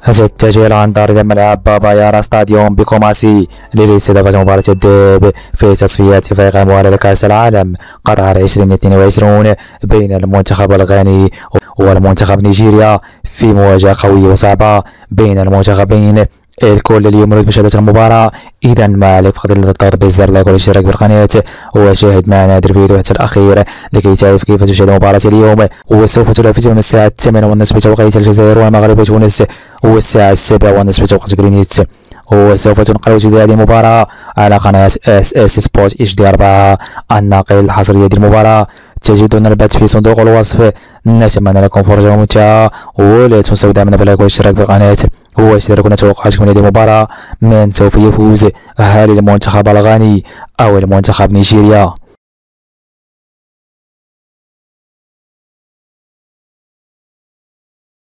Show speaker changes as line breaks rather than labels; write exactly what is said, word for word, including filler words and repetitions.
تتجه الأنظار إلى ملعب بابا يارا ستاديوم بكوماسي لاستضافة مباراة الذهاب في تصفيات فريق المؤهلة لكأس العالم قطر ألفين واثنين وعشرين بين المنتخب الغاني والمنتخب نيجيريا في مواجهة قوية وصعبة بين المنتخبين. الكل اليوم يريد مشاهدة المباراة، إذا ما عليك فقط إلا الضغط بالزر لايك والاشتراك بالقناة وشاهد معنا هذا الفيديو حتى الأخير لكي تعرف كيف تشاهد مباراة اليوم. وسوف تنافس من الساعة الثامنة والنصف بتوقيت الجزائر والمغرب وتونس، والساعة السابعة والنصف بتوقيت غرينيتس. وسوف تنقل جديد هذه المباراة على قناة اس اس سبورت اتش دي أربعة الناقل الحصري هذه المباراة. تجدون البث في صندوق الوصف. نتمنى لكم فرجة ممتعة، ولا تنسوا دعمنا باللايك والاشتراك بالقناة واشتراكنا توقعاتكم من هذه المباراة. من سوف يفوز، هل المنتخب الغاني أو المنتخب نيجيريا؟